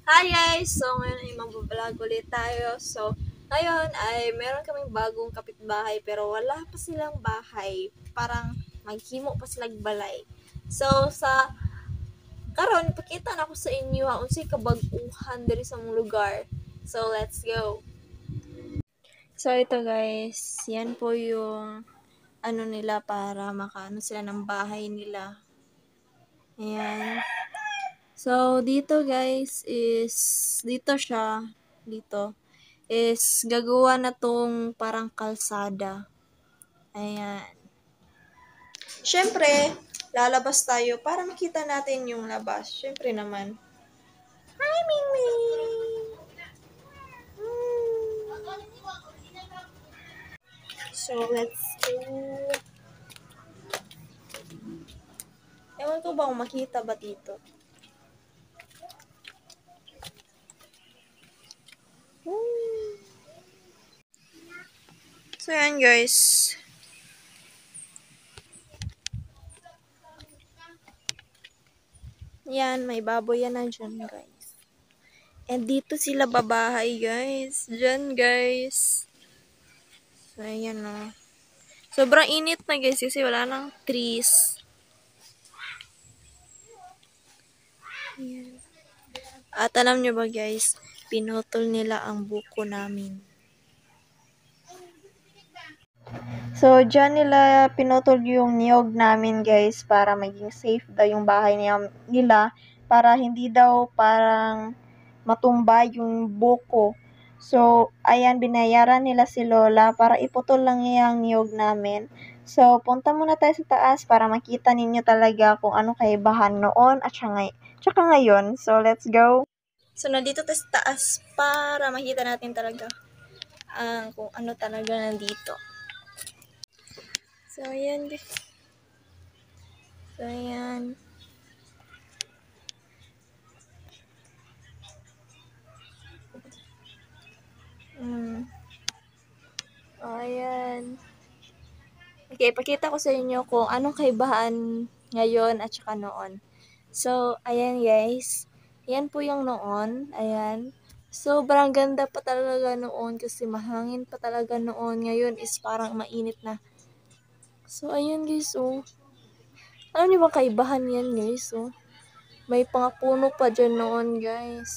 Hi guys! So ngayon ay mag-vlog ulit tayo. So ngayon ay meron kaming bagong kapitbahay pero wala pa silang bahay. Parang maghimo pa silang balay. So sa karon pakita na ko sa inyo ha unsay kabag-uhan diri sa mong lugar. So let's go. So ito guys, yan po yung ano nila para makaano sila ng bahay nila. Ayan. So, dito guys is, dito is gagawa na tong parang kalsada. Ayan. Siyempre, lalabas tayo para makita natin yung labas. Siyempre naman. Hi, Mingming! So, let's go. Ewan ko ba kung makita ba dito. So, yan guys. Yan, may baboy yan na dyan guys. And dito sila babahay guys. Diyan guys. So, ayan o. Sobrang init na guys kasi wala nang trees. Ayan. At alam nyo ba guys, pinutol nila ang buko namin. So, dyan nila pinutol yung niyog namin guys para maging safe daw yung bahay nila para hindi daw parang matumba yung buko. So, ayan, binayaran nila si Lola para iputol lang yung niyog namin. So, punta muna tayo sa taas para makita ninyo talaga kung ano kaibahan noon at tsaka ngayon. So, let's go. So, nandito tayo sa taas para makita natin talaga kung ano talaga nandito. So, ayan guys. So, ayan. Ayan. Okay, pakita ko sa inyo kung anong kaibahan ngayon at saka noon. So, ayan guys. Yan po yung noon. Ayan. Sobrang ganda pa talaga noon kasi mahangin pa talaga noon. Ngayon is parang mainit na. So, ayan guys, oh. Alam niyo ba kaibahan yan guys, oh. May pangapuno pa dyan noon guys.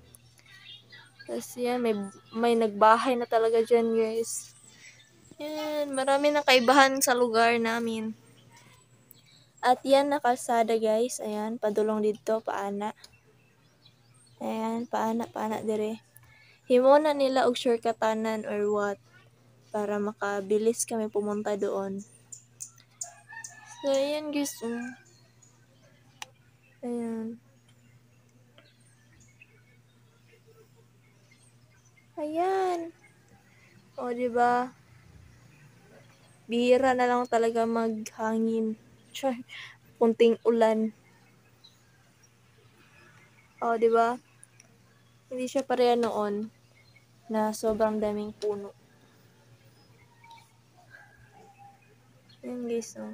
Kasi yan, may nagbahay na talaga dyan guys. Yan, marami na kaibahan sa lugar namin. At yan na kalsada guys. Ayan, padulong dito, paana. Ayan, paana dire. Himo na nila og shortcutanan or what para makabilis kami pumunta doon. So, ayan guys. Ayan. Ayan. O, diba? Bihira na lang talaga maghangin. Kunting ulan. O, diba? Hindi siya pareha noon na sobrang daming puno. Ayan guys, oh.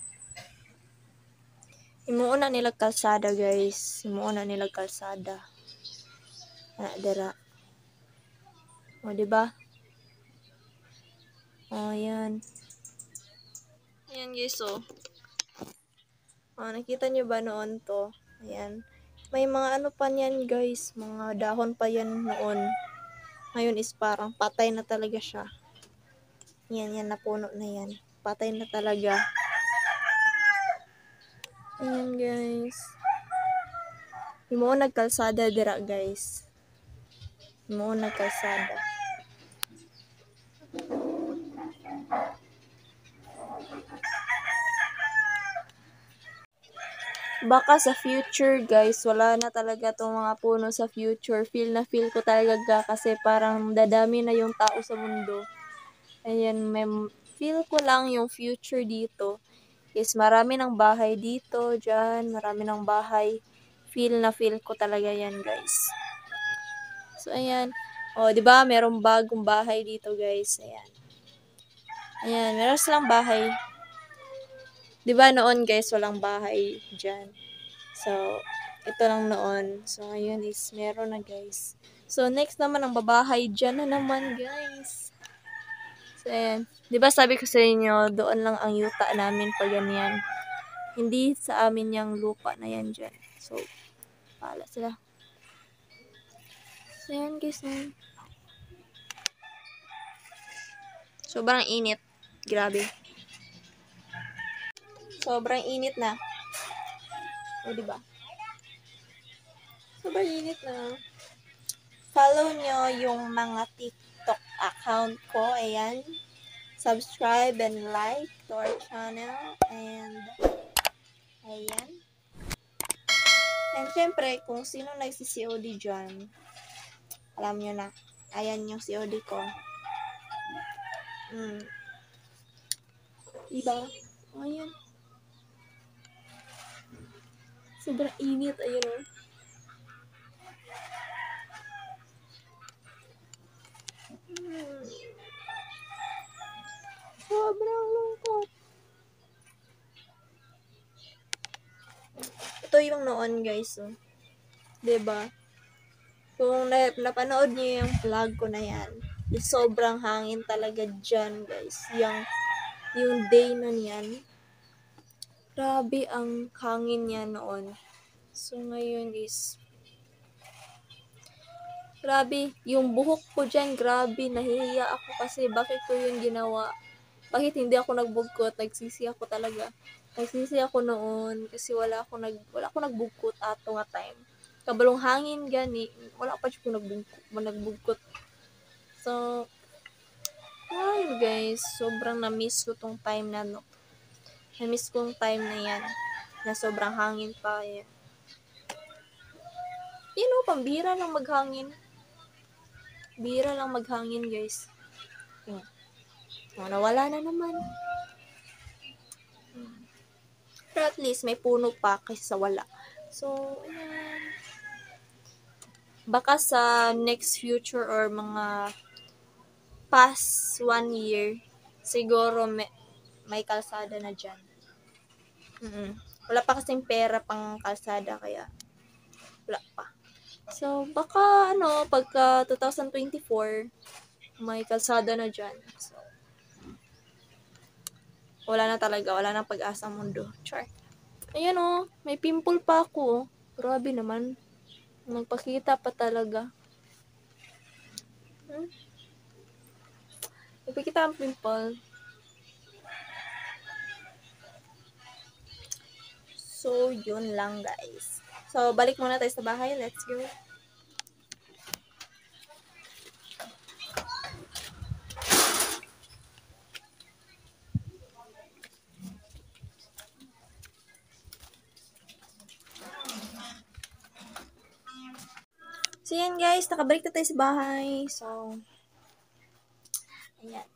Himuon na nila kalsada guys. Himuon na nila kalsada. Dira. O, diba? O, ayan. Ayan guys, oh. O, nakita nyo ba noon to? Ayan. May mga ano pa niyan guys. Mga dahon pa yan noon. Ngayon is parang patay na talaga siya. Yan, napuno na yan. Patay na talaga. Ayan guys. Himuon nagkalsada dira guys. Himuon nagkalsada. Baka sa future guys, wala na talaga tong mga puno sa future. Feel na feel ko talaga kasi parang dadami na yung tao sa mundo. Ayan, feel ko lang yung future dito. Is marami ng bahay dito, dyan, marami ng bahay. Feel na feel ko talaga yan guys. So, ayan. O, di ba merong bagong bahay dito guys. Ayan. Ayan, meron silang bahay. Di ba noon guys, walang bahay dyan. So, Ito lang noon. So, ngayon is meron na, guys. So, next naman ang babahay. Dyan na naman, guys. So, ayan. Diba sabi ko sa inyo, doon lang ang yuta namin pag ganyan. Hindi sa amin yung lupa na yan dyan. So, pala sila. So, ayan, guys. Sobrang init. Grabe. Sobrang init na. O, diba? Sobrang init na. Follow nyo yung mga TikTok account ko. Ayan. Subscribe and like to our channel. And, ayan. And, syempre, kung sino nagsi-COD dyan, alam nyo na. Ayan yung COD ko. Diba? Ayan. Sobrang init. Ayun o. Sobrang lungkot. Ito yung noon, guys. Oh. Diba? Kung napanood niyo yung vlog ko na yan, sobrang hangin talaga dyan, guys. Yung day na niyan, grabe ang hangin niya noon. So, ngayon is, grabe, yung buhok ko dyan, grabe, nahihiya ako kasi bakit ko yun ginawa? Bakit hindi ako nagbugkot? Nagsisi ako talaga. Nagsisi ako noon kasi wala ako nagbugkot ato nga time. Kabalong hangin gani, wala pa siya ko nagbugkot. So, ayun guys, sobrang na-miss ko tong time na no. Na-miss kong time na yan. Na sobrang hangin pa yan. Yun o, pambira lang maghangin. Bira lang maghangin guys. Nawala na naman. Pero at least may puno pa kaysa sa wala. So, ayan. Baka sa next future or mga past 1 year, siguro may kalsada na dyan. Wala pa kasing pera pang kalsada, kaya wala pa. So, baka pagka 2024, may kalsada na dyan. So, wala na talaga, wala na pag-asa mundo. Char. Ayan o, may pimple pa ako. Grabe naman. Magpakita pa talaga. Magpakita ang pimple. So, yun lang guys. So, balik muna tayo sa bahay. Let's go. So, yan guys. Nakabalik na tayo sa bahay. So, ayan.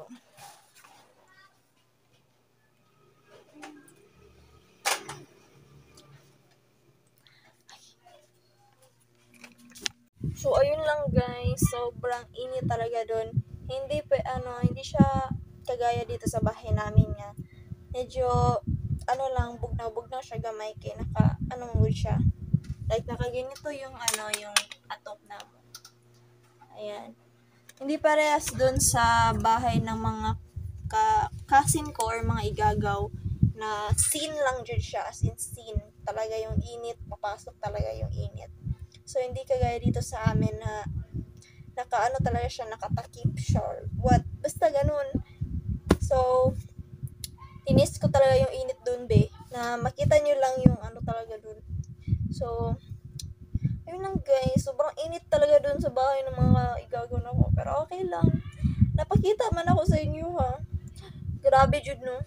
So, ayun lang guys. Sobrang init talaga dun. Hindi siya kagaya dito sa bahay namin nga. Medyo, bugnaw siya gamay kay mo siya. Like, nakaganito yung yung atop na mo. Ayan. Hindi parehas dun sa bahay ng mga cousin ko or mga igagaw na scene lang dyan siya. As in scene. Talaga yung init. Papasok talaga yung init. So, hindi kagaya dito sa amin na talaga siya, nakatakip siya or what. Basta ganun. So, tinis ko talaga yung init dun, be. Na makita nyo lang yung talaga dun. So, ayun lang guys, sobrang init talaga dun sa bahay ng mga igagaw na ko. Pero okay lang. Napakita man ako sa inyo ha. Grabe jud no.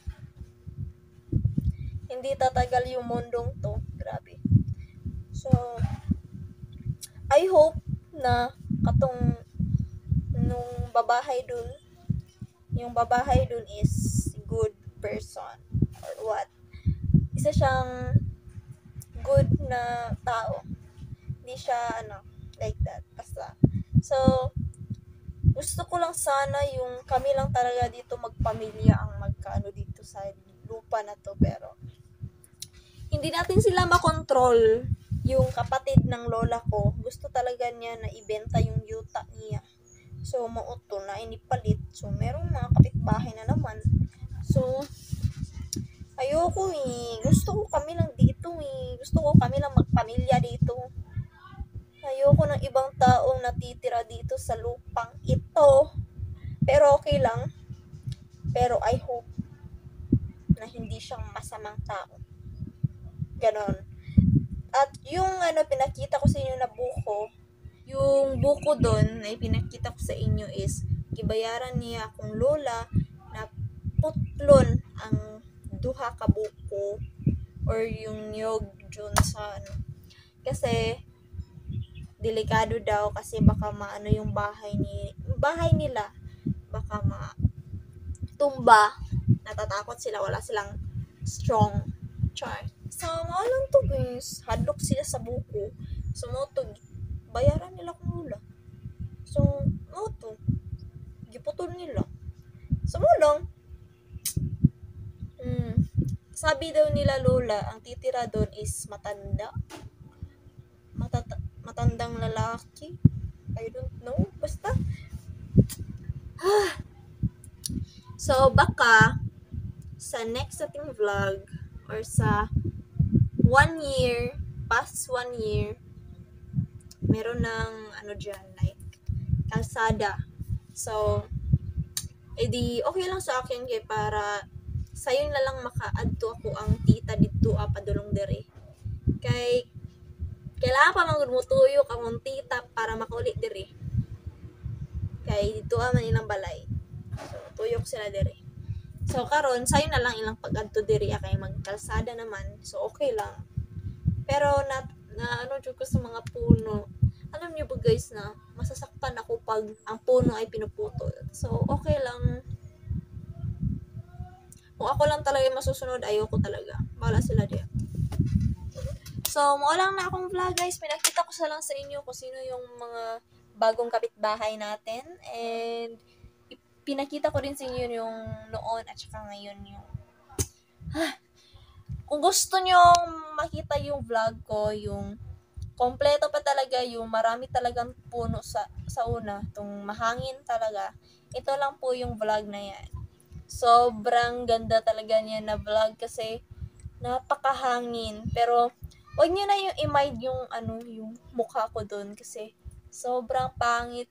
Hindi tatagal yung mundong to. Grabe. So, I hope na katong nung babahay dun, yung babahay dun is good person or what. Isa siyang good na tao. Hindi siya like that. Basta. So, gusto ko lang sana yung kami lang talaga dito magpamilya ang dito sa lupa na to, pero hindi natin sila makontrol yung kapatid ng lola ko, gusto talaga niya na ibenta yung yuta niya. So, mauto na inipalit. So, merong mga kapitbahay na naman. So, ayoko Gusto ko kami lang dito Gusto ko kami lang magpamilya dito. Ayoko ng ibang taong natitira dito sa lupang ito. Pero okay lang. Pero I hope na hindi siyang masamang tao. Ganon. At yung pinakita ko sa inyo na buko, yung buko doon na pinakita ko sa inyo is gibayaran niya akong lola na putlon ang duha ka buko or yung niyog dun sa kasi delikado daw kasi baka maano yung bahay nila, baka matumba. Natatakot sila, wala silang strong char. So, maalang to guys, hadlok sila sa buko. So, mo to bayaran nila kung lola. So, mo to giputol nila. So, mo lang sabi daw nila lola, ang titira doon is matandang lalaki. I don't know. Basta. So, baka sa next ating vlog or sa 1 year, past 1 year, meron ng dyan, like, kalsada. So, edi okay lang sa akin kay para sayo na lang maka-adto ako ang tita dito padulong dere. Kay kailangan pa magmutuyo kamong tita para makauli dere. Kay dito man ilang balay. So tuyok sila dere. So karon sayo na lang ilang pag-adto dere kay magkalsada naman. So okay lang. Pero na jud ko sa mga puno. Alam niyo ba guys na masasaktan ako pag ang puno ay pinuputol. So okay lang. Kung ako lang talaga masusunod, ayoko talaga. Bahala sila diyan. So, mo lang na akong vlog guys. Pinakita ko lang sa inyo kung sino yung mga bagong kapitbahay natin. And pinakita ko din sa inyo yung noon at saka ngayon yung kung gusto nyo makita yung vlog ko, yung kompleto pa talaga, yung marami talagang puno sa una, itong mahangin talaga, ito lang po yung vlog na yan. Sobrang ganda talaga niya na vlog kasi napakahangin. Pero wag niyo na yung i-mind yung yung mukha ko doon kasi sobrang pangit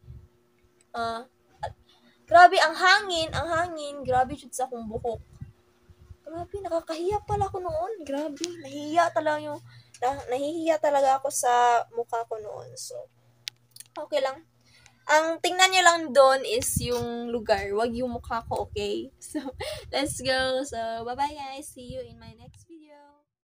grabe ang hangin, grabe jud sa akong buhok. Grabe, nakakahiya pala ako noon. Grabe, nahihiya talaga ako sa mukha ko noon. So, okay lang. Ang tingnan nyo lang doon is yung lugar. Wag yung mukha ko, okay? So, let's go. So, bye-bye guys. See you in my next video.